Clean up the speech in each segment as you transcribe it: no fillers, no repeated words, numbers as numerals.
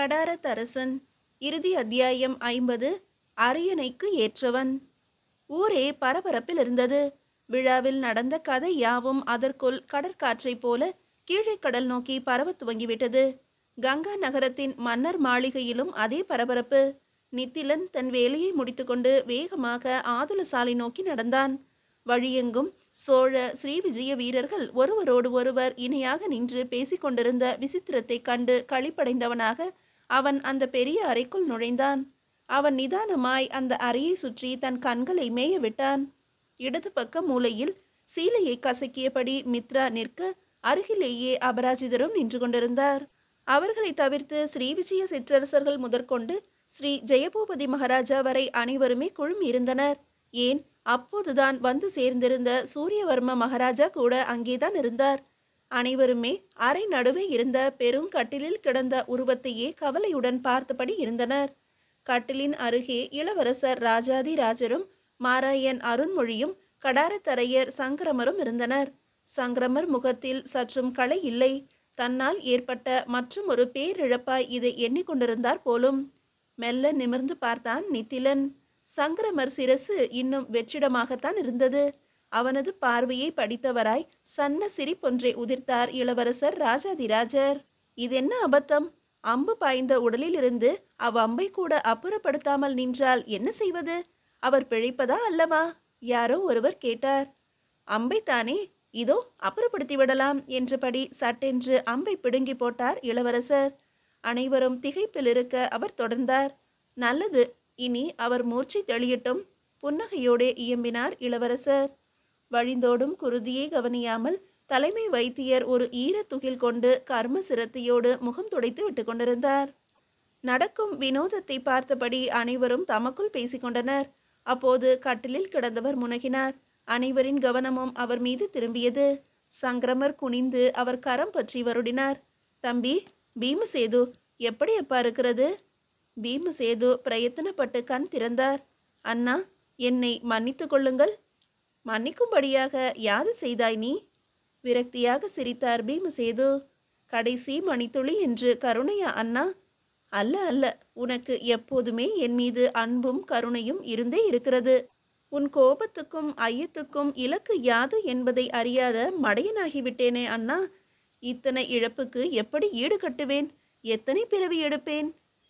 கடாரத்தரசன். இறுதி அத்தியாயம் 50. அரியணைக்கு ஏற்றவன். ஊரே பரபரப்பில் இருந்தது. விழாவில் நடந்த கதை யாவும் அதற்குள் கடற்காற்றைப் போல கீழே கடல் நோக்கி பரவத் துவங்கிவிட்டது. கங்கா நகரத்தின் மன்னர் மாளிகையிலும் அதே பரபரப்பு. நித்திலன் தன் வேலையை முடித்துக்கொண்டு வேகமாக ஆதுல சாலை நோக்கி நடந்தான். வழியெங்கும் சோழ ஸ்ரீவிஜய வீரர்கள் ஒருவரோடு ஒருவர் இணையாக நின்று பேசிக்கொண்டிருந்த விசித்திரத்தை கண்டு களிப்படைந்தவனாக அவன் அந்த பெரிய அறைக்குள் நுழைந்தான். அவன் நிதானமாய் அந்த அறையை சுற்றி தன் கண்களை மேய விட்டான். இடது பக்க மூலையில் சீலையை கசக்கியபடி மித்ரா நிற்க, அருகிலேயே அபராஜிதரும் நின்று கொண்டிருந்தார். அவர்களை தவிர்த்து ஸ்ரீவிஜய சிற்றரசர்கள் முதற்கொண்டு ஸ்ரீ ஜெயபூபதி மகாராஜா வரை அனைவருமே குழுமி இருந்தனர். ஏன், அப்போதுதான் வந்து சேர்ந்திருந்த சூரியவர்ம மகாராஜா கூட அங்கேதான் இருந்தார். அனைவருமே அறை நடுவே இருந்த பெரும் கட்டிலில் கிடந்த உருவத்தையே கவலையுடன் பார்த்தபடி இருந்தனர். கட்டிலின் அருகே இளவரசர் ராஜாதி ராஜரும் மாராயன் அருண்மொழியும் கடாரத்தரையர் சங்கிரமரும் இருந்தனர். சங்கிரமர் முகத்தில் சற்றும் களை இல்லை. தன்னால் ஏற்பட்ட மற்றும் ஒரு பேரிழப்பாய் இதை எண்ணிக்கொண்டிருந்தார் போலும். மெல்ல நிமிர்ந்து பார்த்தான் நித்திலன். சங்கிரமர் சிரசு இன்னும் வெற்றிடமாகத்தான் இருந்தது. அவனது பார்வையை படித்தவராய் சன்ன சிரிப்பொன்றை உதிர்த்தார் இளவரசர் ராஜாதிராஜர். இதென்ன அபத்தம்? அம்பு பாய்ந்த உடலிலிருந்து அவ்வம்பை கூட அப்புறப்படுத்தாமல் நின்றால் என்ன செய்வது? அவர் பிழைப்பதா அல்லவா? யாரோ ஒருவர் கேட்டார். அம்பைத்தானே, இதோ அப்புறப்படுத்தி விடலாம் என்றபடி சட்டென்று அம்பை பிடுங்கி போட்டார் இளவரசர். அனைவரும் திகைப்பில் இருக்க அவர் தொடர்ந்தார். நல்லது, இனி அவர் மூர்ச்சை தெளியட்டும். புன்னகையோடு இயம்பினார் இளவரசர். வழிந்தோடும் குருதியை கவனியாமல் தலைமை வைத்தியர் ஒரு ஈரத்துகில் கொண்டு கர்ம சிரத்தையோடு முகம் துடைத்து விட்டு கொண்டிருந்தார். நடக்கும் வினோதத்தை பார்த்தபடி அனைவரும் தமக்குள் பேசிக்கொண்டனர். அப்போது கட்டிலில் கிடந்தவர் முனகினார். அனைவரின் கவனமும் அவர் மீது திரும்பியது. சங்கிரமர் குனிந்து அவர் கரம் பற்றி வருடினார். தம்பி பீமசேது, எப்படி அப்பா இருக்கிறது? பீமசேது பிரயத்தனப்பட்டு கண் திறந்தார். அண்ணா, என்னை மன்னித்து கொள்ளுங்கள். மன்னிக்கும்படியாக யாது செய்தாய் நீ? விரக்தியாக சிரித்தார் பீமசேது. கடைசி மணித்துளி என்று கருணையா அண்ணா? அல்ல அல்ல, உனக்கு எப்போதுமே என் மீது அன்பும் கருணையும் இருந்தே இருக்கிறது. உன் கோபத்துக்கும் ஐயத்துக்கும் இலக்கு யாது என்பதை அறியாத மடையனாகிவிட்டேனே அண்ணா. இத்தனை இழப்புக்கு எப்படி ஈடு கட்டுவேன்? எத்தனை பிறவி எடுப்பேன்?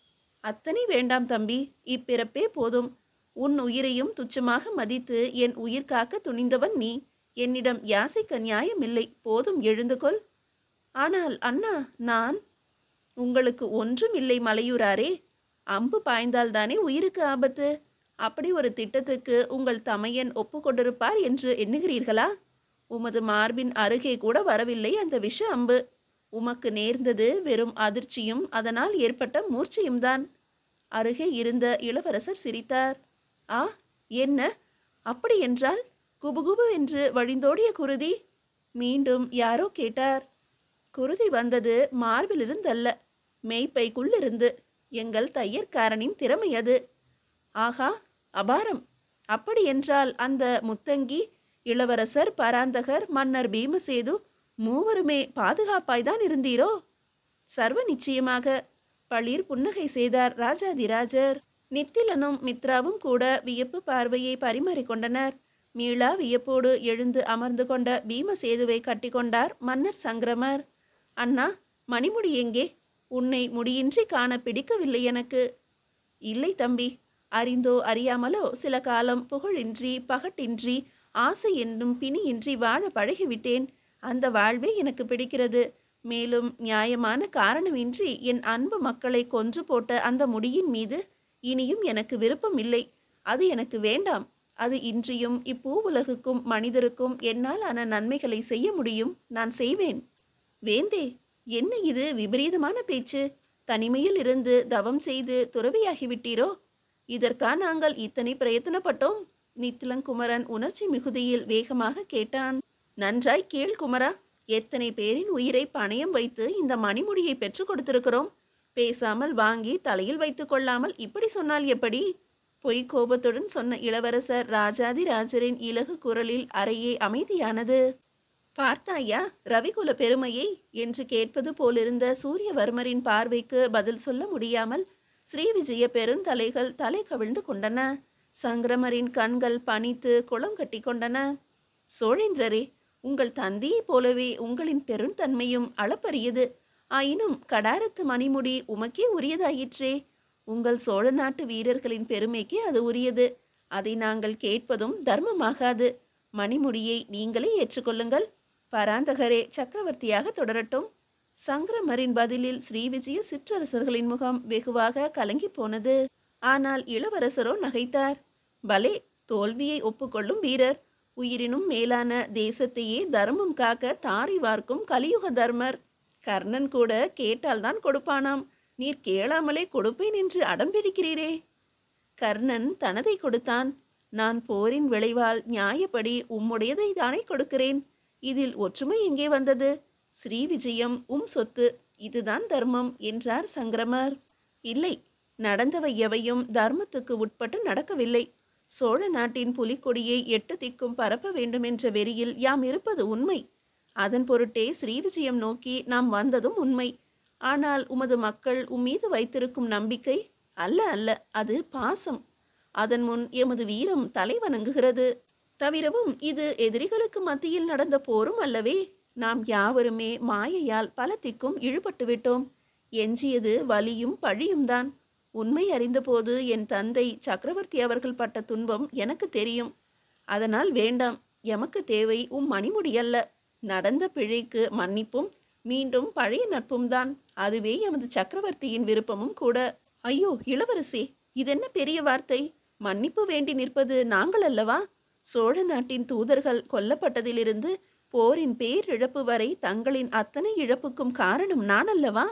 அத்தனை வேண்டாம் தம்பி, இப்பிறப்பே போதும். உன் உயிரையும் துச்சமாக மதித்து என் உயிர் காக்க துணிந்தவன் நீ. என்னிடம் யாசிக்க நியாயமில்லை. போதும், எழுந்து கொள். ஆனால் அண்ணா, நான்... உங்களுக்கு ஒன்றும் இல்லை மலையூராரே. அம்பு பாய்ந்தால்தானே உயிருக்கு ஆபத்து. அப்படி ஒரு திட்டத்துக்கு உங்கள் தமையன் ஒப்புக்கொண்டிருப்பார் என்று எண்ணுகிறீர்களா? உமது மார்பின் அருகே கூட வரவில்லை அந்த விஷ அம்பு. உமக்கு நேர்ந்தது வெறும் அதிர்ச்சியும் அதனால் ஏற்பட்ட மூர்ச்சையும் தான். அருகே இருந்த இளவரசர் சிரித்தார். ஆ, என்ன? அப்படி என்றால்? குபுகுபு என்று வழிந்தோடிய குருதி? மீண்டும் யாரோ கேட்டார். குருதி வந்தது மார்பிலிருந்தல்ல, மெய்ப்பைக்குள்ளிருந்து. எங்கள் தையற்காரனின் திறமை அது. ஆகா, அபாரம்! அப்படி என்றால் அந்த முத்தங்கி, இளவரசர் பராந்தகர், மன்னர் பீமசேது மூவருமே பாதுகாப்பாய்தான் இருந்தீரோ? சர்வ நிச்சயமாக. பளிர் புன்னகை செய்தார் ராஜாதிராஜர். நித்திலனும் மித்ராவும் கூட வியப்பு பார்வையை பரிமாறிக்கொண்டனர். மீளா வியப்போடு எழுந்து அமர்ந்து கொண்ட பீமசேதுவை கட்டிக்கொண்டார் மன்னர் சங்கிரமர். அண்ணா, மணிமுடி எங்கே? உன்னை முடியின்றி காண பிடிக்கவில்லை எனக்கு. இல்லை தம்பி, அறிந்தோ அறியாமலோ சில காலம் புகழின்றி பகட்டின்றி ஆசை என்னும் பிணியின்றி வாழ பழகிவிட்டேன். அந்த வாழ்வே எனக்கு பிடிக்கிறது. மேலும் நியாயமான காரணமின்றி என் அன்பு மக்களை கொன்று போட்ட அந்த முடியின் மீது இனியும் எனக்கு விருப்பம் இல்லை. அது எனக்கு வேண்டாம். அது இன்றியும் இப்பூவுலகுக்கும் மனிதருக்கும் என்னால் ஆன நன்மைகளை செய்ய முடியும். நான் செய்வேன். வேந்தே, என்ன இது விபரீதமான பேச்சு? தனிமையில் இருந்து தவம் செய்து துறவியாகிவிட்டீரோ? இதற்கா நாங்கள் இத்தனை பிரயத்தனப்பட்டோம்? நித்திலங்குமரன் உணர்ச்சி மிகுதியில் வேகமாக கேட்டான். நன்றாய் கேள் குமரா. எத்தனை பேரின் உயிரை பணயம் வைத்து இந்த மணிமுடியை பெற்று கொடுத்திருக்கிறோம். பேசாமல் வாங்கி தலையில் வைத்து கொள்ளாமல் இப்படி சொன்னால் எப்படி? பொய் கோபத்துடன் சொன்ன இளவரசர் ராஜாதிராஜரின் இலகு குரலில் அறையே அமைதியானது. பார்த்தாயா ரவிகுல பெருமையை என்று கேட்பது போலிருந்த சூரியவர்மரின் பார்வைக்கு பதில் சொல்ல முடியாமல் ஸ்ரீவிஜய பெருந்தலைகள் தலை கவிழ்ந்து கொண்டன. சங்கிரமரின் கண்கள் பனித்து குளம் கட்டி கொண்டன. சோழேந்திரரே, உங்கள் தந்தையைப் போலவே உங்களின் பெருந்தன்மையும் அளப்பரியது. ஆயினும் கடாரத்து மணிமுடி உமக்கே உரியதாயிற்றே. உங்கள் சோழ நாட்டு வீரர்களின் பெருமைக்கே அது உரியது. அதை நாங்கள் கேட்பதும் தர்மமாகாது. மணிமுடியை நீங்களே ஏற்றுக்கொள்ளுங்கள். பராந்தகரே சக்கரவர்த்தியாக தொடரட்டும். சங்கிரமரின் பதிலில் ஸ்ரீவிஜய சிற்றரசர்களின் முகம் வெகுவாக கலங்கி போனது. ஆனால் இளவரசரோ நகைத்தார். பலே, தோல்வியை ஒப்புக்கொள்ளும் வீரர். உயிரினும் மேலான தேசத்தையே தர்மம் காக்க தாரி வார்க்கும் கலியுக தர்மர். கர்ணன் கூட கேட்டால்தான் கொடுப்பானாம். நீர் கேளாமலே கொடுப்பேன் என்று அடம்பிடிக்கிறீரே. கர்ணன் தனதை கொடுத்தான். நான் போரின் விளைவால் நியாயப்படி உம்முடையதை தானே கொடுக்கிறேன். இதில் ஒற்றுமை எங்கே வந்தது? ஸ்ரீவிஜயம் சொத்து, இதுதான் தர்மம் என்றார் சங்கிரமர். இல்லை, நடந்தவை எவையும் தர்மத்துக்கு உட்பட்டு நடக்கவில்லை. சோழ நாட்டின் புலிக்கொடியை 8 திக்கும் பரப்ப வேண்டுமென்ற வெறியில் யாம் இருப்பது உண்மை. அதன் பொருட்டே ஸ்ரீவிஜயம் நோக்கி நாம் வந்ததும் உண்மை. ஆனால் உமது மக்கள் உம்மீது வைத்திருக்கும் நம்பிக்கை அல்ல அல்ல, அது பாசம். அதன் முன் எமது வீரம் தலை வணங்குகிறது. தவிரவும் இது எதிரிகளுக்கு மத்தியில் நடந்த போரும் அல்லவே. நாம் யாவருமே மாயையால் பல திக்கும் இழுபட்டு விட்டோம். எஞ்சியது வலியும் பழியும் தான். உண்மை அறிந்தபோது என் தந்தை சக்கரவர்த்தி அவர்கள் பட்ட துன்பம் எனக்கு தெரியும். அதனால் வேண்டாம், எமக்கு தேவை மணிமுடி அல்ல. நடந்த பிழைக்கு மன்னிப்பும் மீண்டும் பழைய நட்பும் தான். அதுவே எமது சக்கரவர்த்தியின் விருப்பமும் கூட. ஐயோ இளவரசே, இதென்ன பெரிய வார்த்தை? மன்னிப்பு வேண்டி நிற்பது நாங்கள் அல்லவா? சோழ நாட்டின் தூதர்கள் கொல்லப்பட்டதிலிருந்து போரின் பேரிழப்பு வரை தங்களின் அத்தனை இழப்புக்கும் காரணம் நான் அல்லவா?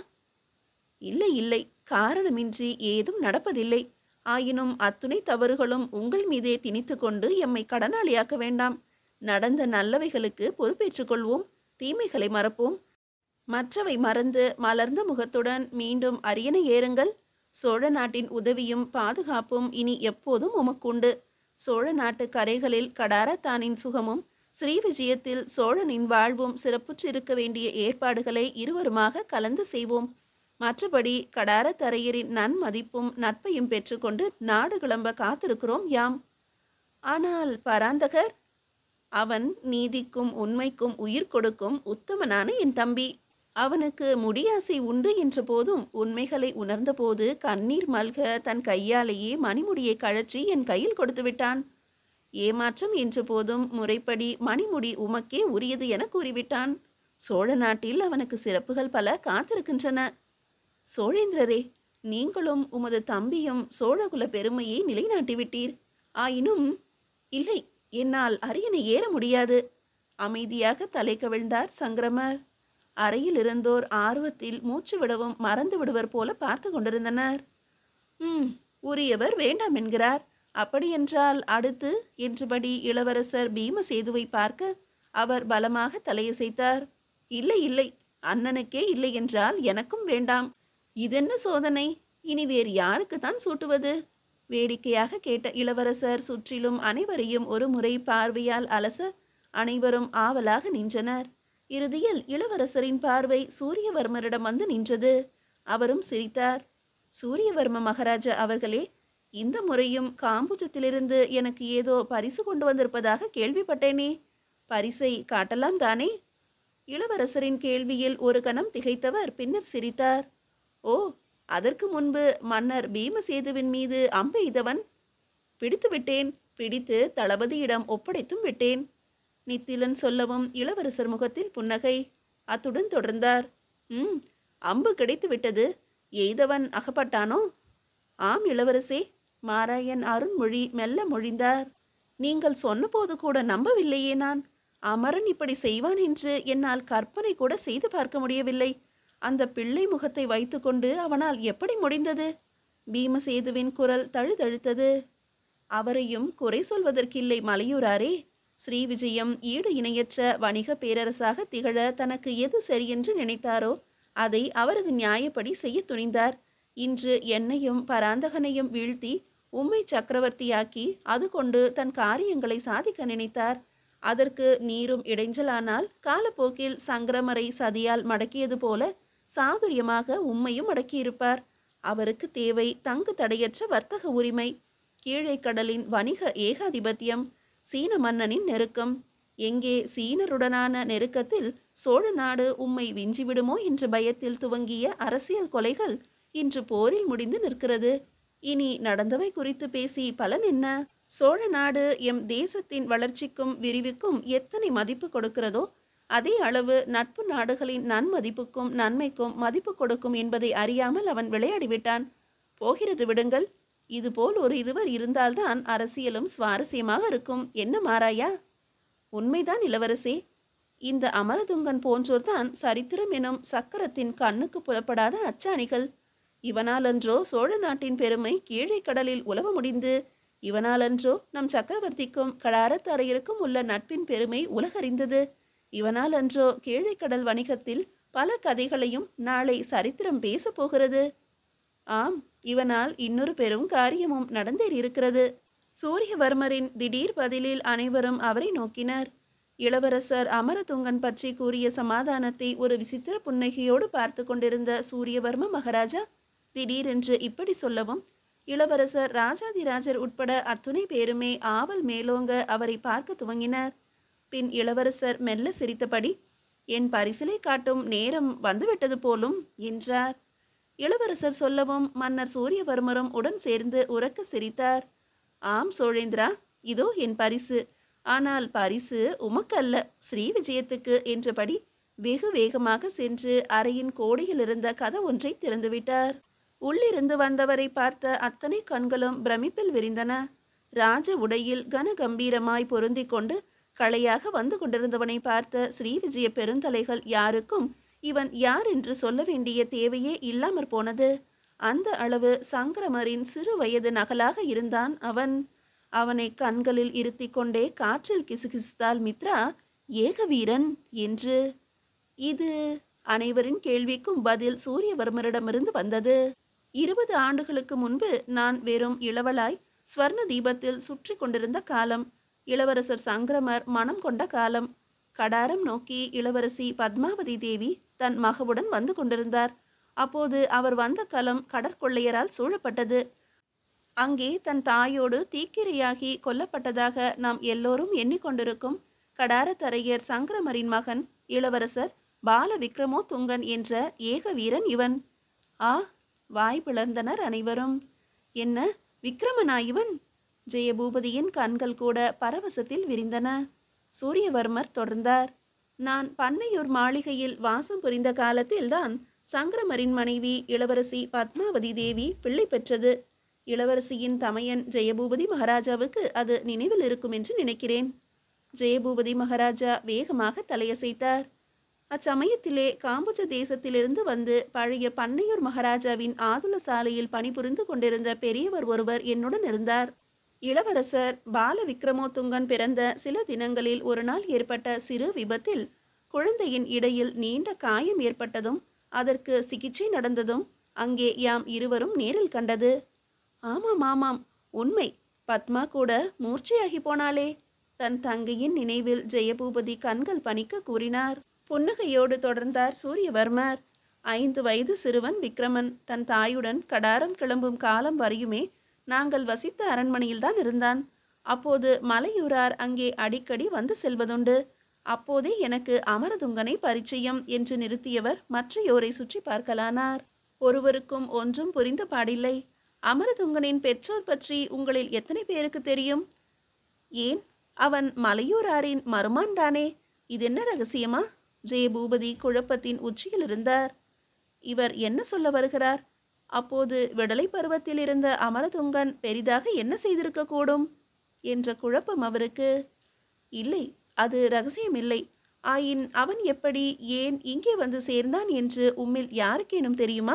இல்லை இல்லை, காரணமின்றி ஏதும் நடப்பதில்லை. ஆயினும் அத்துணை தவறுகளும் உங்கள் மீதே திணித்து கொண்டு எம்மை கடனாளியாக்க வேண்டாம். நடந்த நல்லவைகளுக்கு பொறுப்பேற்றுக் கொள்வோம், தீமைகளை மறப்போம். மற்றவை மறந்து மலர்ந்த முகத்துடன் மீண்டும் அரியணை ஏறுங்கள். சோழ நாட்டின் உதவியும் பாதுகாப்பும் இனி எப்போதும் உமக்குண்டு. சோழ நாட்டு கரைகளில் கடாரத்தானின் சுகமும் ஸ்ரீவிஜயத்தில் சோழனின் வாழ்வும் சிறப்புற்றிருக்க வேண்டிய ஏற்பாடுகளை இருவருமாக கலந்து செய்வோம். மற்றபடி கடாரத்தரையரின் நன்மதிப்பும் நட்பையும் பெற்றுக்கொண்டு நாடு கிளம்ப காத்திருக்கிறோம் யாம். ஆனால் பராந்தகர், அவன் நீதிக்கும் உண்மைக்கும் உயிர் கொடுக்கும் உத்தமனான என் தம்பி. அவனுக்கு முடியாசை உண்டு என்ற போதும் உண்மைகளை உணர்ந்தபோது கண்ணீர் மல்க தன் கையாலேயே மணிமுடியை கழற்றி என் கையில் கொடுத்து விட்டான். ஏமாற்றம் என்ற போதும் முறைப்படி மணிமுடி உமக்கே உரியது என கூறிவிட்டான். சோழ நாட்டில் அவனுக்கு சிறப்புகள் பல காத்திருக்கின்றன. சோழேந்திரரே, நீங்களும் உமது தம்பியும் சோழகுல பெருமையை நிலைநாட்டிவிட்டீர். ஆயினும் இல்லை, என்னால் அரியணை ஏற முடியாது. அமைதியாக தலை கவிழ்ந்தார் சங்கிரமர். அறையில் இருந்தோர் ஆர்வத்தில் மூச்சு விடவும் மறந்து விடுவர் போல பார்த்து கொண்டிருந்தனர். உரியவர் வேண்டாம் என்கிறார். அப்படியென்றால் அடுத்து என்றபடி இளவரசர் பீமசேதுவை பார்க்க அவர் பலமாக தலையசைத்தார். இல்லை இல்லை, அண்ணனுக்கே இல்லை என்றால் எனக்கும் வேண்டாம். இதென்ன சோதனை? இனி வேறு யாருக்குத்தான் சூட்டுவது? வேடிக்கையாக கேட்ட இளவரசர் சுற்றிலும் அனைவரையும் ஒரு முறை பார்வையால் அலச அனைவரும் ஆவலாக நின்றனர். இறுதியில் இளவரசரின் பார்வை சூரியவர்மரிடம் வந்து நின்றது. அவரும் சிரித்தார். சூரியவர்ம மகாராஜா அவர்களே, இந்த முறையும் காம்புஜத்திலிருந்து எனக்கு ஏதோ பரிசு கொண்டு வந்திருப்பதாக கேள்விப்பட்டேனே. பரிசை காட்டலாம் தானே? இளவரசரின் கேள்வியில் ஒரு கணம் திகைத்தவர் பின்னர் சிரித்தார். ஓ, அதற்கு முன்பு மன்னர் பீமசேதுவின் மீது அம்பு எய்தவன் பிடித்து விட்டேன். பிடித்து தளபதியிடம் ஒப்படைத்தும் விட்டேன். நித்திலன் சொல்லவும் இளவரசர் முகத்தில் புன்னகை. அத்துடன் தொடர்ந்தார். அம்பு கிடைத்து விட்டது. எய்தவன் அகப்பட்டானோ? ஆம் இளவரசே, மாராயன் அருண்மொழி மெல்ல மொழிந்தார். நீங்கள் சொன்னபோது கூட நம்பவில்லையே நான். அமரன் இப்படி செய்வான் என்று என்னால் கற்பனை கூட செய்து பார்க்க முடியவில்லை. அந்த பிள்ளை முகத்தை வைத்துக்கொண்டு அவனால் எப்படி முடிந்தது? பீமசேதுவின் குரல் தழுதழுத்தது. அவரையும் குறை சொல்வதற்கில்லை மலையூராரே. ஸ்ரீவிஜயம் ஈடு இணையற்ற வணிக பேரரசாக திகழ தனக்கு எது சரியென்று நினைத்தாரோ அதை அவரது நியாயப்படி செய்ய துணிந்தார். இன்று என்னையும் பராந்தகனையும் வீழ்த்தி உம்மை சக்கரவர்த்தியாக்கி அது கொண்டு தன் காரியங்களை சாதிக்க நினைத்தார். அதற்கு நீரும் இடைஞ்சலானால் காலப்போக்கில் சங்கரமரை சதியால் மடக்கியது போல சாதுரியமாக உம்மையும் மடக்கியிருப்பார். அவருக்கு தேவை தங்கு தடையற்ற வர்த்தக உரிமை, கீழே கடலின் வணிக ஏகாதிபத்தியம், சீன மன்னனின் நெருக்கம். எங்கே சீனருடனான நெருக்கத்தில் சோழ நாடு உம்மை விஞ்சிவிடுமோ என்ற பயத்தில் துவங்கிய அரசியல் கொலைகள் இன்று போரில் முடிந்து நிற்கிறது. இனி நடந்தவை குறித்து பேசி பலன் என்ன? சோழ நாடு எம் தேசத்தின் வளர்ச்சிக்கும் விரிவுக்கும் எத்தனை மதிப்பு கொடுக்கிறதோ அதே அளவு நட்பு நாடுகளின் நன்மதிப்புக்கும் நன்மைக்கும் மதிப்பு கொடுக்கும் என்பதை அறியாமல் அவன் விளையாடிவிட்டான். போகிறது விடுங்கள். இதுபோல் ஒரு இருவர் இருந்தால்தான் அரசியலும் சுவாரஸ்யமாக இருக்கும். என்ன மாறாயா? உண்மைதான் இளவரசே. இந்த அமரதுங்கன் போன்றோர்தான் சரித்திரம் எனும் சக்கரத்தின் கண்ணுக்கு புலப்படாத அச்சாணிகள். இவனாலன்றோ சோழ நாட்டின் பெருமை கீழே கடலில் உலவ முடிந்து, இவனாலன்றோ நம் சக்கரவர்த்திக்கும் கடாரத்தரையருக்கும் உள்ள நட்பின் பெருமை உலகறிந்தது. இவனால் அன்றோ கீழே கடல் வணிகத்தில் பல கதைகளையும் நாளை சரித்திரம் பேச போகிறது. ஆம், இவனால் இன்னொரு பெரும் காரியமும் நடந்தேறியிருக்கிறது. சூரியவர்மரின் திடீர் பதிலில் அனைவரும் அவரை நோக்கினர். இளவரசர் அமரதுங்கன் பற்றி கூறிய சமாதானத்தை ஒரு விசித்திர புன்னகையோடு பார்த்து கொண்டிருந்த சூரியவர்ம மகாராஜா திடீரென்று இப்படி சொல்லவும், இளவரசர் ராஜாதிராஜர் உட்பட அத்துணை பேருமே ஆவல் மேலோங்க அவரை பார்க்க துவங்கினர். பின் இளவரசர் மெல்ல சிரித்தபடி, என் பரிசிலை காட்டும் நேரம் வந்துவிட்டது போலும் என்றார். இளவரசர் சொல்லவும் மன்னர் சூரியவர்மரும் உடன் சேர்ந்து உரக்க சிரித்தார். ஆம் சோழேந்திரா, இதோ என் பரிசு. ஆனால் பரிசு உமக்கல்ல, ஸ்ரீ விஜயத்துக்கு என்றபடி வெகு வேகமாக சென்று அறையின் கோடியில் இருந்த கதை ஒன்றை திறந்துவிட்டார். உள்ளிருந்து வந்தவரை பார்த்த அத்தனை கண்களும் பிரமிப்பில் விரிந்தன. ராஜ உடையில் கனகம்பீரமாய் பொருந்தி கொண்டு களையாக வந்து கொண்டிருந்தவனை பார்த்த ஸ்ரீ விஜய பெருந்தலைகள் யாருக்கும் இவன் யார் என்று சொல்ல வேண்டிய தேவையே இல்லாமற் போனது. அந்த அளவு சங்கரமரின் சிறு வயது நகலாக இருந்தான் அவன். அவனை கண்களில் இருத்தி கொண்டே காற்றில் கிசுகிசுத்தாள் மித்ரா, ஏகவீரன் என்று. இது அனைவரின் கேள்விக்கும் பதில் சூரியவர்மரிடமிருந்து வந்தது. 20 ஆண்டுகளுக்கு முன்பு நான் வெறும் இளவலாய் ஸ்வர்ண தீபத்தில் சுற்றி கொண்டிருந்த காலம். இளவரசர் சங்கரமர் மனம் கொண்ட காலம். கடாரம் நோக்கி இளவரசி பத்மாவதி தேவி தன் மகவுடன் வந்து கொண்டிருந்தார். அப்போது அவர் வந்த களம் கடற்கொள்ளையரால் சூழப்பட்டது. அங்கே தன் தாயோடு தீக்கிரையாகி கொல்லப்பட்டதாக நாம் எல்லோரும் எண்ணிக்கொண்டிருக்கும் கடாரத்தரையர் சங்கரமரின் மகன் இளவரசர் பால விக்ரமோ துங்கன் என்ற ஏக வீரன் இவன். ஆ, வாய் பிளர்ந்தனர் அனைவரும். என்ன விக்ரமனா இவன்? ஜெயபூபதியின் கண்கள் கூட பரவசத்தில் விரிந்தன. சூரியவர்மர் தொடர்ந்தார். நான் பண்ணையூர் மாளிகையில் வாசம் புரிந்த காலத்தில்தான் சங்கரமரின் மனைவி இளவரசி பத்மாவதி தேவி பிள்ளை பெற்றது. இளவரசியின் தமையன் ஜெயபூபதி மகாராஜாவுக்கு அது நினைவில் இருக்கும் என்று நினைக்கிறேன். ஜெயபூபதி மகாராஜா வேகமாக தலையசைத்தார். அச்சமயத்திலே காம்புஜ தேசத்திலிருந்து வந்து பழைய பண்ணையூர் மகாராஜாவின் ஆதுல சாலையில் பணிபுரிந்து கொண்டிருந்த பெரியவர் ஒருவர் என்னுடன் இருந்தார். இளவரசர் பால விக்ரமோத்துங்கன் பிறந்த சில தினங்களில் ஒரு நாள் ஏற்பட்ட சிறு விபத்தில் குழந்தையின் இடையில் நீண்ட காயம் ஏற்பட்டதும் அதற்கு சிகிச்சை நடந்ததும் அங்கே யாம் இருவரும் நேரில் கண்டது. ஆமாம் ஆமாம், உண்மை. பத்மா கூட மூர்ச்சையாகி போனாளே. தன் தங்கையின் நினைவில் ஜெயபூபதி கண்கள் பணிக்க கூறினார். புன்னகையோடு தொடர்ந்தார் சூரியவர்மர். 5 வயது சிறுவன் விக்ரமன் தன் தாயுடன் கடாரம் கிளம்பும் காலம் வரையுமே நாங்கள் வசித்த அரண்மனையில்தான் இருந்தான். அப்போது மலையூரார் அங்கே அடிக்கடி வந்து செல்வதுண்டு. அப்போதே எனக்கு அமரதுங்கனை பரிச்சயம் என்று நிறுத்தியவர் மற்றையோரை சுற்றி பார்க்கலானார். ஒருவருக்கும் ஒன்றும் புரிந்த பாடில்லை. அமரதுங்கனின் பெற்றோர் பற்றி உங்களில் எத்தனை பேருக்கு தெரியும்? ஏன், அவன் மலையூராரின் மருமான் தானே. இது என்ன ரகசியமா? ஜெயபூபதி குழப்பத்தின் உச்சியில் இருந்தார். இவர் என்ன சொல்ல வருகிறார்? அப்போது விடலை பருவத்தில் இருந்த அமரதுங்கன் பெரிதாக என்ன செய்திருக்க கூடும் என்ற குழப்பம் அவருக்கு. இல்லை, அது ரகசியமில்லை. ஆயின் அவன் எப்படி ஏன் இங்கே வந்து சேர்ந்தான் என்று உம்மில் யாருக்கேனும் தெரியுமா?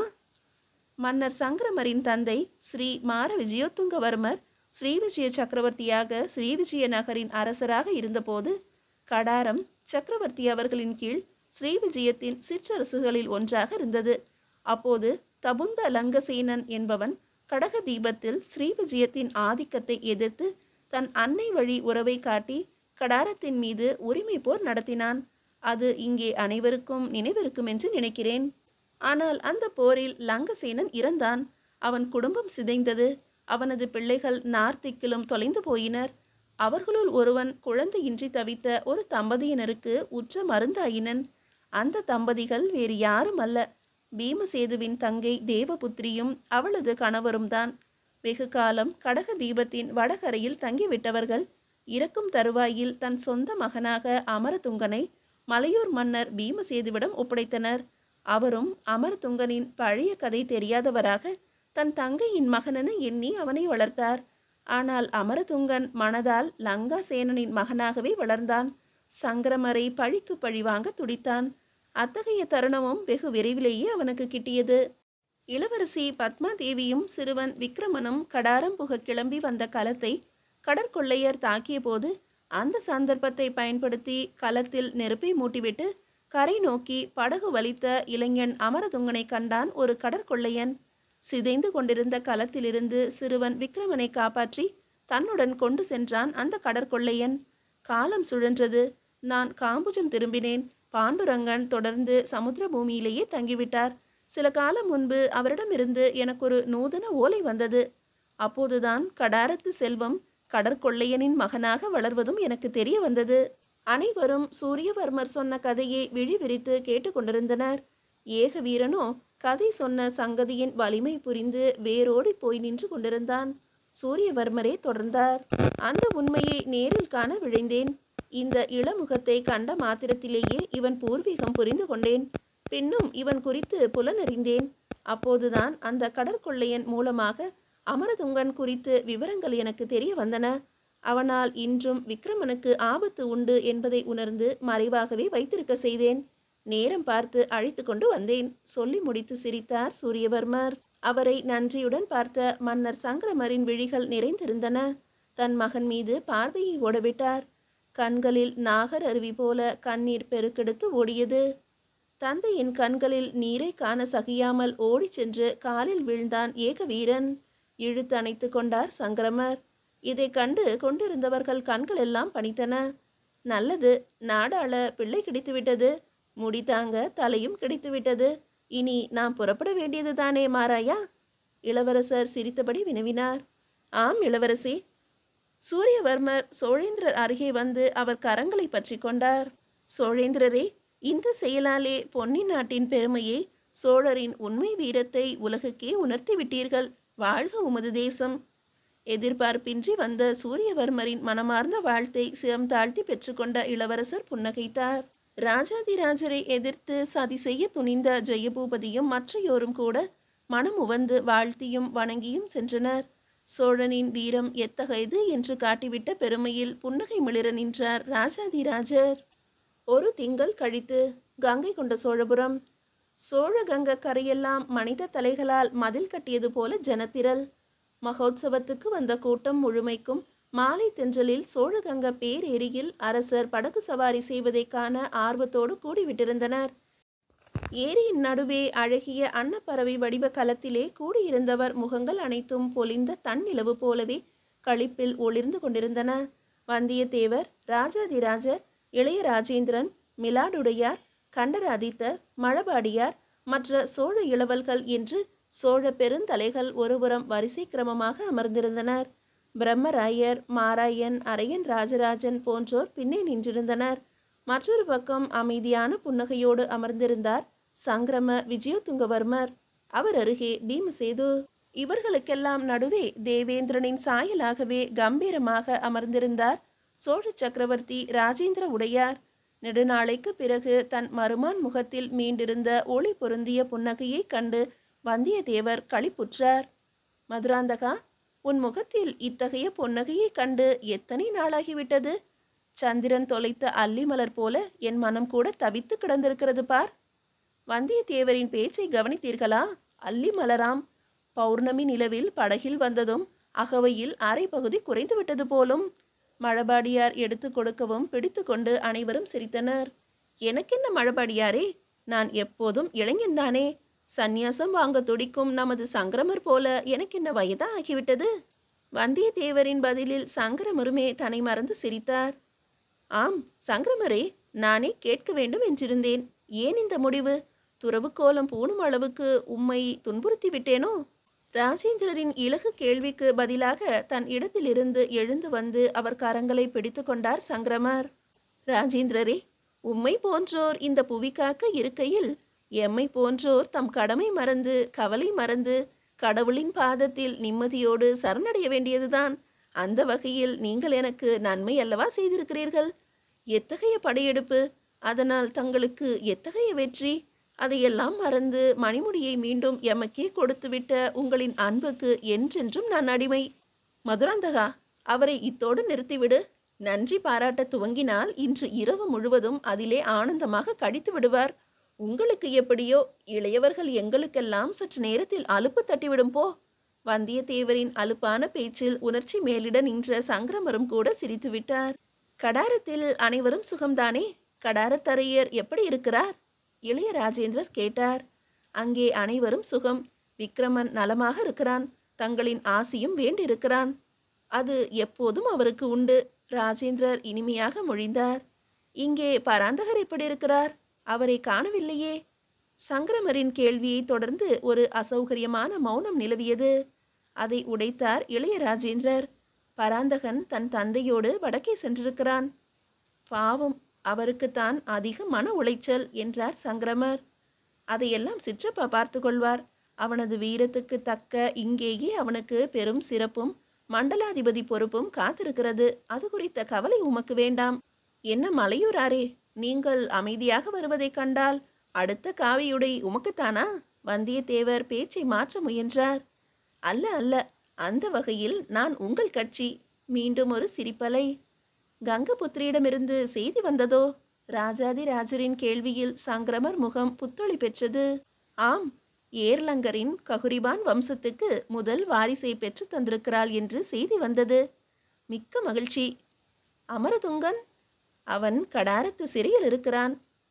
மன்னர் சங்கரமரின் தந்தை ஸ்ரீ மார விஜயோத்துங்கவர்மர் ஸ்ரீ விஜய சக்கரவர்த்தியாக ஸ்ரீ விஜய நகரின் அரசராக இருந்தபோது கடாரம் சக்கரவர்த்தி அவர்களின் கீழ் ஸ்ரீ விஜயத்தின் சிற்றரசுகளில் ஒன்றாக இருந்தது. அப்போது தபுந்த லங்கசேனன் என்பவன் கடக தீபத்தில் ஸ்ரீ விஜயத்தின் ஆதிக்கத்தை எதிர்த்து தன் அன்னை வழி உறவை காட்டி கடாரத்தின் மீது உரிமை போர் நடத்தினான். அது இங்கே அனைவருக்கும் நினைவிருக்கும் என்று நினைக்கிறேன். ஆனால் அந்த போரில் லங்கசேனன் இறந்தான். அவன் குடும்பம் சிதைந்தது. அவனது பிள்ளைகள் நார்த்திக்கிலும் தொலைந்து போயினர். அவர்களுள் ஒருவன் குழந்தையின்றி தவித்த ஒரு தம்பதியினருக்கு உற்ற மருந்தாயினன். அந்த தம்பதிகள் வேறு யாரும் அல்ல, பீமசேதுவின் தங்கை தேவபுத்திரியும் அவளது கணவரும் தான். வெகு காலம் கடக தீபத்தின் வடகரையில் தங்கிவிட்டவர்கள் இறக்கும் தருவாயில் தன் சொந்த மகனாக அமரதுங்கனை மலையூர் மன்னர் பீமசேதுவிடம் ஒப்படைத்தனர். அவரும் அமரதுங்கனின் பழைய கதை தெரியாதவராக தன் தங்கையின் மகனென எண்ணி அவனை வளர்த்தார். ஆனால் அமரதுங்கன் மனதால் லங்காசேனனின் மகனாகவே வளர்ந்தான். சங்கிரமரை பழிக்கு பழி வாங்க துடித்தான். அத்தகைய தருணமும் வெகு விரைவிலேயே அவனுக்கு கிட்டியது. இளவரசி பத்மாதேவியும் சிறுவன் விக்ரமனும் கடாரம் புக கிளம்பி வந்த கலத்தை கடற்கொள்ளையர் தாக்கிய போது அந்த சந்தர்ப்பத்தை பயன்படுத்தி களத்தில் நெருப்பை மூட்டிவிட்டு கரை நோக்கி படகு வலித்த இளைஞன் அமரதுங்கனை கண்டான் ஒரு கடற்கொள்ளையன். சிதைந்து கொண்டிருந்த களத்திலிருந்து சிறுவன் விக்ரமனை காப்பாற்றி தன்னுடன் கொண்டு சென்றான் அந்த கடற்கொள்ளையன். காலம் சுழன்றது. நான் காம்புஜம் திரும்பினேன். பாண்டுரங்கன் தொடர்ந்து சமுத்திர பூமியிலேயே தங்கிவிட்டார். சில காலம் முன்பு அவரிடமிருந்து எனக்கொரு நூதன ஓலை வந்தது. அப்போதுதான் கடாரத்து செல்வம் கடற்கொள்ளையனின் மகனாக வளர்வதும் எனக்கு தெரிய வந்தது. அனைவரும் சூரியவர்மர் சொன்ன கதையை விழி விரித்து கேட்டுக்கொண்டிருந்தனர். ஏக வீரனோ கதை சொன்ன சங்கதியின் வலிமை புரிந்து வேரோடி போய் நின்று கொண்டிருந்தான். சூரியவர்மரே தொடர்ந்தார். அந்த உண்மையை நேரில் காண விழைந்தேன். இந்த இளமுகத்தை கண்ட மாத்திரத்திலேயே இவன் பூர்வீகம் புரிந்து கொண்டேன். பின்னும் இவன் குறித்து புலனறிந்தேன். அப்போதுதான் அந்த கடற்கொள்ளையன் மூலமாக அமரதுங்கன் குறித்து விவரங்கள் எனக்கு தெரிய வந்தன. அவனால் இன்றும் விக்ரமனுக்கு ஆபத்து உண்டு என்பதை உணர்ந்து மறைவாகவே வைத்திருக்க செய்தேன். நேரம் பார்த்து அழைத்து கொண்டு வந்தேன். சொல்லி முடித்து சிரித்தார் சூரியவர்மர். அவரை நன்றியுடன் பார்த்த மன்னர் சங்கிரமரின் விழிகள் நிறைந்திருந்தன. தன் மகன் மீது பார்வையை ஓடவிட்டார். கண்களில் நாகர் அருவி போல கண்ணீர் பெருக்கெடுத்து ஓடியது. தந்தையின் கண்களில் நீரை காண சகியாமல் ஓடிச் சென்று காலில் வீழ்ந்தான் ஏக வீரன். இழுத்து அணைத்து கொண்டார் சங்கிரமர். இதை கண்டு கொண்டிருந்தவர்கள் கண்கள் எல்லாம் பணித்தன. நல்லது, நாடாள பிள்ளை கிடைத்துவிட்டது. முடித்தாங்க தலையும் கிடைத்துவிட்டது. இனி நாம் புறப்பட வேண்டியது தானே மாராயா? இளவரசர் சிரித்தபடி வினவினார். ஆம் இளவரசி. சூரியவர்மர் சோழேந்திரர் அருகே வந்து அவர் கரங்களை பற்றி கொண்டார். சோழேந்திரரே, இந்த செயலாலே பொன்னின் நாட்டின் பெருமையை, சோழரின் உண்மை வீரத்தை உலகுக்கே உணர்த்தி விட்டீர்கள். வாழ்க உமது தேசம். எதிர்பார்ப்பின்றி வந்த சூரியவர்மரின் மனமார்ந்த வாழ்த்தை சிரம் தாழ்த்தி பெற்றுக்கொண்ட இளவரசர் புன்னகைத்தார். ராஜாதிராஜரை எதிர்த்து சதி செய்ய துணிந்த ஜெயபூபதியும் மற்றையோரும் கூட மனம் உவந்து வாழ்த்தியும் வணங்கியும் சென்றனர். சோழனின் வீரம் எத்தகையது என்று காட்டிவிட்ட பெருமையில் புன்னகை மிளிர நின்றார் ராஜாதிராஜர். ஒரு திங்கள் கழித்து கங்கை கொண்ட சோழபுரம். சோழ கங்க கரையெல்லாம் மனித தலைகளால் மதில் கட்டியது போல ஜனத்திரள். மகோத்சவத்துக்கு வந்த கூட்டம் முழுமைக்கும் மாலை தென்றலில் சோழகங்க பேரேரியில் அரசர் படகு சவாரி செய்வதை காண ஆர்வத்தோடு கூடிவிட்டிருந்தனர். ஏரியின் நடுவே அழகிய அன்னப்பறவை வடிவ களத்திலே கூடியிருந்தவர் முகங்கள் அனைத்தும் பொலிந்த தன்னிலவு போலவே களிப்பில் ஒளிர்ந்து கொண்டிருந்தன. வந்தியத்தேவர், ராஜாதிராஜர், இளையராஜேந்திரன், மிலாடுடையார், கண்டராதித்தர், மழபாடியார், மற்ற சோழ இளவல்கள் என்று சோழ பெருந்தலைகள் ஒருபுறம் வரிசை கிரமமாக அமர்ந்திருந்தனர். பிரம்மராயர், மாராயன், அரையன் ராஜராஜன் போன்றோர் பின்னே நின்றிருந்தனர். மற்றொரு பக்கம் அமைதியான புன்னகையோடு அமர்ந்திருந்தார் சங்கிரம விஜயதுங்கவர்மர். அவர் அருகே பீமசேது. இவர்களுக்கெல்லாம் நடுவே தேவேந்திரனின் சாயலாகவே கம்பீரமாக அமர்ந்திருந்தார் சோழ சக்கரவர்த்தி ராஜேந்திர உடையார். நெடுநாளைக்கு பிறகு தன் மருமான் முகத்தில் மீண்டிருந்த ஒளி பொருந்திய புன்னகையை கண்டு வந்தியத்தேவர் களிப்புற்றார். மதுராந்தகா, உன் முகத்தில் இத்தகைய புன்னகையை கண்டு எத்தனை நாளாகிவிட்டது? சந்திரன் தொலைத்த அல்லிமலர் போல என் மனம் கூட தவித்து கிடந்திருக்கிறது பார். வந்தியத்தேவரின் பேச்சை கவனித்தீர்களா? அல்லிமலராம். பௌர்ணமி நிலவில் படகில் வந்ததும் அகவையில் அரை பகுதி குறைந்து விட்டது போலும். மழபாடியார் எடுத்து கொடுக்கவும் பிடித்து கொண்டு அனைவரும் சிரித்தனர். எனக்கென்ன மழபாடியாரே, நான் எப்போதும் இளைஞன்தானே. சந்நியாசம் வாங்க துடிக்கும் நமது சங்கிரமர் போல எனக்கென்ன வயதா ஆகிவிட்டது? வந்தியத்தேவரின் பதிலில் சங்கிரமருமே தன்னை மறந்து சிரித்தார். ஆம் சங்கிரமரே, நானே கேட்க வேண்டும் என்றிருந்தேன். ஏன் இந்த முடிவு? துறவு கோலம் பூணும் அளவுக்கு உம்மை துன்புறுத்தி விட்டேனோ? ராஜேந்திரரின் இலகு கேள்விக்கு பதிலாக தன் இடத்திலிருந்து எழுந்து வந்து அவர் கரங்களை பிடித்து கொண்டார் சங்கிரமர். ராஜேந்திரரே, உம்மை போன்றோர் இந்த புவி காக்க இருக்கையில் எம்மை போன்றோர் தம் கடமை மறந்து கவலை மறந்து கடவுளின் பாதத்தில் நிம்மதியோடு சரணடைய வேண்டியதுதான். அந்த வகையில் நீங்கள் எனக்கு நன்மை அல்லவா செய்திருக்கிறீர்கள்? எத்தகைய படையெடுப்பு! அதனால் தங்களுக்கு எத்தகைய வெற்றி! அதையெல்லாம் மறந்து மணிமுடியை மீண்டும் எமக்கே கொடுத்துவிட்ட உங்களின் அன்புக்கு என்றென்றும் நான் அடிமை. மதுராந்தகா, அவரை இத்தோடு நிறுத்திவிடு. நன்றி பாராட்ட துவங்கினால் இன்று இரவு முழுவதும் அதிலே ஆனந்தமாக கடித்து விடுவார். உங்களுக்கு எப்படியோ, இளையவர்கள் எங்களுக்கெல்லாம் சற்று நேரத்தில் அலுப்பு தட்டிவிடும் போ. வந்தியத்தேவரின் அலுப்பான பேச்சில் உணர்ச்சி மேலிட நின்ற சங்கிரமரும் கூட சிரித்து விட்டார். கடாரத்தில் அனைவரும் சுகம்தானே? கடாரத்தரையர் எப்படி இருக்கிறார்? இளைய ராஜேந்திரர் கேட்டார். அங்கே அனைவரும் சுகம். விக்ரமன் நலமாக இருக்கிறான். தங்களின் ஆசியும் வேண்டியிருக்கிறான். அது எப்போதும் அவருக்கு உண்டு. ராஜேந்திரர் இனிமையாக மொழிந்தார். இங்கே பராந்தகர் எப்படி இருக்கிறார்? அவரை காணவில்லையே. சங்கிரமரின் கேள்வியை தொடர்ந்து ஒரு அசௌகரியமான மௌனம் நிலவியது. அதை உடைத்தார் இளைய ராஜேந்திரர். பராந்தகன் தன் தந்தையோடு வடக்கே சென்றிருக்கிறான். பாவம், அவருக்குத்தான் அதிக மன உளைச்சல் என்றார் சங்கிரமர். அதையெல்லாம் சிற்றப்பா பார்த்து கொள்வார். அவனது வீரத்துக்கு தக்க இங்கேயே அவனுக்கு பெரும் சிறப்பும் மண்டலாதிபதி பொறுப்பும் காத்திருக்கிறது. அது குறித்த கவலை உமக்கு வேண்டாம். என்ன மலையூராரே, நீங்கள் அமைதியாக வருவதைக் கண்டால் அடுத்த காவியுடை உமக்குத்தானா? வந்தியத்தேவர் பேச்சை மாற்ற முயன்றார். அல்ல அல்ல, அந்த வகையில் நான் உங்கள் கட்சி. மீண்டும் ஒரு சிரிப்பலை. கங்கபுத்திரியிடமிருந்து செய்தி வந்ததோ? ராஜாதிராஜரின் கேள்வியில் சங்கிரமர் முகம் புத்தொளி பெற்றது. ஆம், ஏர்லங்கரின் ககுரிபான் வம்சத்துக்கு முதல் வாரிசை பெற்று தந்திருக்கிறாள் என்று செய்தி வந்தது. மிக்க மகிழ்ச்சி. அமரதுங்கன்? அவன் கடாரத்து சிறையில் இருக்கிறான்.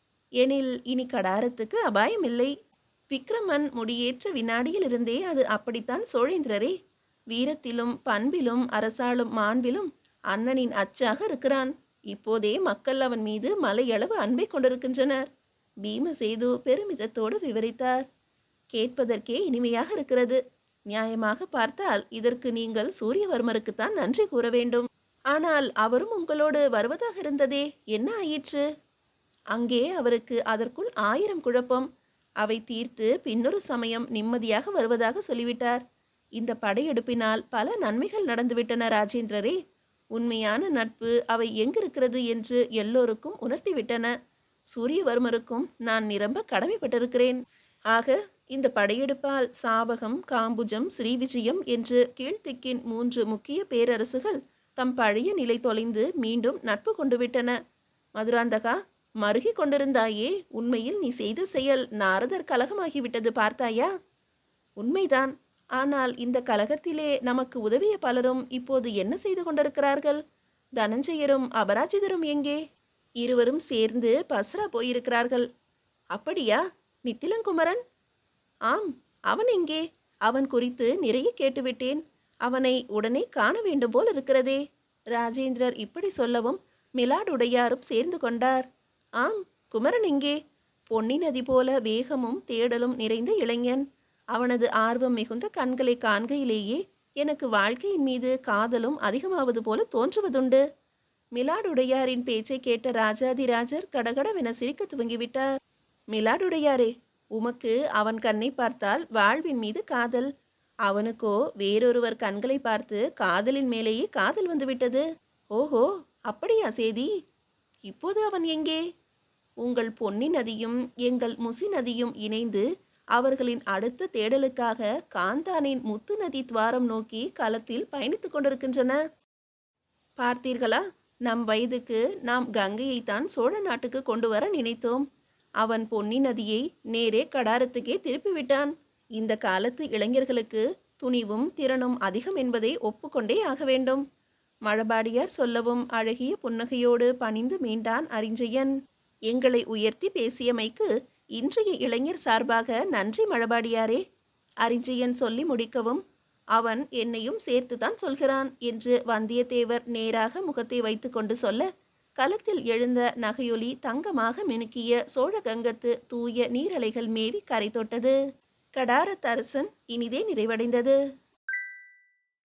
எனில் இனி கடாரத்துக்கு அபாயமில்லை. விக்ரமன் முடியேற்ற வினாடியிலிருந்தே அது அப்படித்தான் சோழேந்திரரே. வீரத்திலும் பண்பிலும் அரசாளும் மாண்பிலும் அண்ணனின் அச்சாக இருக்கிறான். இப்போதே மக்கள் அவன் மீது மலையளவு அன்பை கொண்டிருக்கின்றனர். பீமசேது பெருமிதத்தோடு விவரித்தார். கேட்பதற்கே இனிமையாக இருக்கிறது. நியாயமாக பார்த்தால் இதற்கு நீங்கள் சூரியவர்மருக்குத்தான் நன்றி கூற வேண்டும். ஆனால் அவரும் உங்களோடு வருவதாக இருந்ததே, என்ன ஆயிற்று? அங்கே அவருக்கு அதற்குள் 1000 குழப்பம். அவை தீர்த்து பின்னொரு சமயம் நிம்மதியாக வருவதாக சொல்லிவிட்டார். இந்த படையெடுப்பினால் பல நன்மைகள் நடந்துவிட்டன ராஜேந்திரரே. உண்மையான நட்பு அவை எங்கிருக்கிறது என்று எல்லோருக்கும் உணர்த்திவிட்டன. சூரியவர்மருக்கும் நான் நிரம்ப கடமைப்பட்டிருக்கிறேன். ஆக இந்த படையெடுப்பால் சாவகம், காம்புஜம், ஸ்ரீவிஜயம் என்று கீழ்த்திக்கின் 3 முக்கிய பேரரசுகள் தம் பழைய நிலை தொலைந்து மீண்டும் நட்பு கொண்டு விட்டன. மதுராந்தகா, மருகி கொண்டிருந்தாயே, உண்மையில் நீ செய்த செயல் நாரதர் கலகமாகிவிட்டது பார்த்தாயா? உண்மைதான். ஆனால் இந்த கலகத்திலே நமக்கு உதவிய பலரும் இப்போது என்ன செய்து கொண்டிருக்கிறார்கள்? தனஞ்சயரும் அபராஜிதரும் எங்கே? இருவரும் சேர்ந்து பஸ்ரா போயிருக்கிறார்கள். அப்படியா? நித்திலங்குமரன்? ஆம், அவன் எங்கே? அவன் குறித்து நிறைய கேட்டுவிட்டேன். அவனை உடனே காண வேண்டும் போல் இருக்கிறதே. ராஜேந்திரர் இப்படி சொல்லவும் மிலாடுடையாரும் சேர்ந்து கொண்டார். ஆம், குமரன் எங்கே? பொன்னி நதி போல வேகமும் தேடலும் நிறைந்த இளைஞன். அவனது ஆர்வம் மிகுந்த கண்களை காண்கையிலேயே எனக்கு வாழ்க்கையின் மீது காதலும் அதிகமாவது போல தோன்றுவதுண்டு. மிலாடுடையாரின் பேச்சை கேட்ட ராஜாதிராஜர் கடகடவென சிரிக்க துவங்கிவிட்டார். மிலாடுடையாரே, உமக்கு அவன் கண்ணை பார்த்தால் வாழ்வின் மீது காதல். அவனுக்கோ வேறொருவர் கண்களை பார்த்து காதலின் மேலேயே காதல் வந்துவிட்டது. ஓஹோ, அப்படியா சேதி? இப்போது அவன் எங்கே? உங்கள் பொன்னி நதியும் எங்கள் முசி நதியும் இணைந்து அவர்களின் அடுத்த தேடலுக்காக காந்தானின் முத்து நதி துவாரம் நோக்கி களத்தில் பயணித்துக் கொண்டிருக்கின்றன. பார்த்தீர்களா? நம் வயதுக்கு நாம் கங்கையைத்தான் சோழ நாட்டுக்கு கொண்டு வர நினைத்தோம். அவன் பொன்னி நதியை நேரே கடாரத்துக்கே திருப்பிவிட்டான். இந்த காலத்து இளைஞர்களுக்கு துணிவும் திறனும் அதிகம் என்பதை ஒப்புக்கொண்டே ஆக வேண்டும். மழபாடியார் சொல்லவும் அழகிய புன்னகையோடு பணிந்து மீண்டான் அரிஞ்சயன். எங்களை உயர்த்தி பேசியமைக்கு இன்றைய இளைஞர் சார்பாக நன்றி மழபாடியாரே. அரிஞ்சயன் சொல்லி முடிக்கவும், அவன் என்னையும் சேர்த்துதான் சொல்கிறான் என்று வந்தியத்தேவர் நேராக முகத்தை வைத்து கொண்டு சொல்ல, களத்தில் எழுந்த நகையொலி தங்கமாக மினுக்கிய சோழகங்கத்து தூய நீரலைகள் மேவி கரை தொட்டது. கடாரத் அரசன் இனிதே நிறைவடைந்தது.